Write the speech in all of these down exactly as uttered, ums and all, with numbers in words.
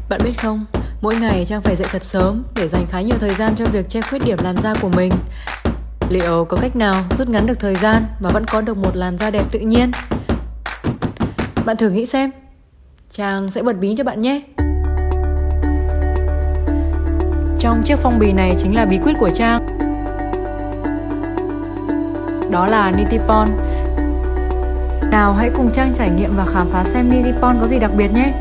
Bạn biết không, mỗi ngày Trang phải dậy thật sớm để dành khá nhiều thời gian cho việc che khuyết điểm làn da của mình. Liệu có cách nào rút ngắn được thời gian mà vẫn có được một làn da đẹp tự nhiên? Bạn thử nghĩ xem. Trang sẽ bật mí cho bạn nhé. Trong chiếc phong bì này chính là bí quyết của Trang. Đó là Nitipon. Nào hãy cùng Trang trải nghiệm và khám phá xem Nitipon có gì đặc biệt nhé.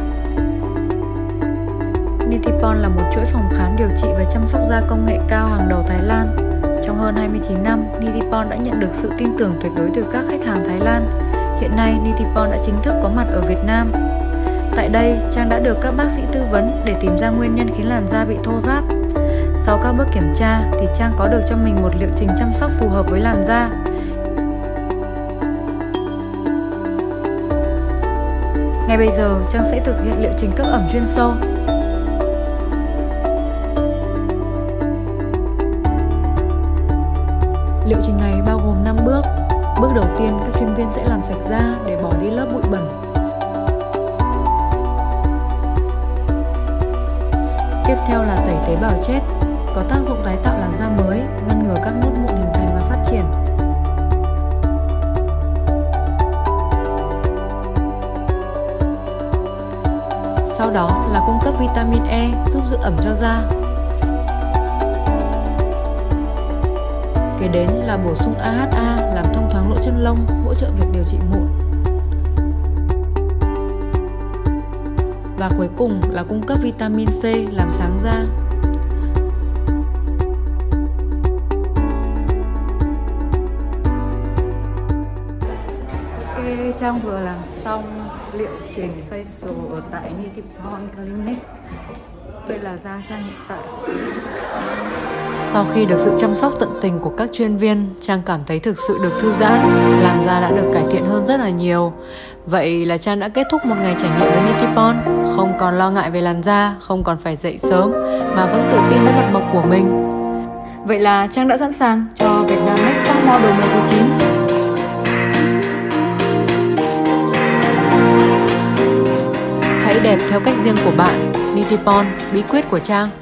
Nitipon là một chuỗi phòng khám điều trị và chăm sóc da công nghệ cao hàng đầu Thái Lan. Trong hơn hai mươi chín năm, Nitipon đã nhận được sự tin tưởng tuyệt đối từ các khách hàng Thái Lan. Hiện nay, Nitipon đã chính thức có mặt ở Việt Nam. Tại đây, Trang đã được các bác sĩ tư vấn để tìm ra nguyên nhân khiến làn da bị thô ráp. Sau các bước kiểm tra, thì Trang có được cho mình một liệu trình chăm sóc phù hợp với làn da. Ngay bây giờ, Trang sẽ thực hiện liệu trình cấp ẩm chuyên sâu. Liệu trình này bao gồm năm bước. Bước đầu tiên, các chuyên viên sẽ làm sạch da để bỏ đi lớp bụi bẩn. Tiếp theo là tẩy tế bào chết, có tác dụng tái tạo làn da mới, ngăn ngừa các nốt mụn hình thành và phát triển. Sau đó là cung cấp vitamin E giúp giữ ẩm cho da. Kế đến là bổ sung a hát a làm thông thoáng lỗ chân lông, hỗ trợ việc điều trị mụn. Và cuối cùng là cung cấp vitamin C làm sáng da. Ok, Trang vừa làm xong liệu trình facial ở tại Nitipon Clinic. Đây là da Trang hiện tại. Sau khi được sự chăm sóc tận tình của các chuyên viên, Trang cảm thấy thực sự được thư giãn, làn da đã được cải thiện hơn rất là nhiều. Vậy là Trang đã kết thúc một ngày trải nghiệm với Nitipon, không còn lo ngại về làn da, không còn phải dậy sớm, mà vẫn tự tin với mặt mộc của mình. Vậy là Trang đã sẵn sàng cho Việt Nam Next Top Model mùa thứ chín. Hãy đẹp theo cách riêng của bạn. Nitipon, bí quyết của Trang.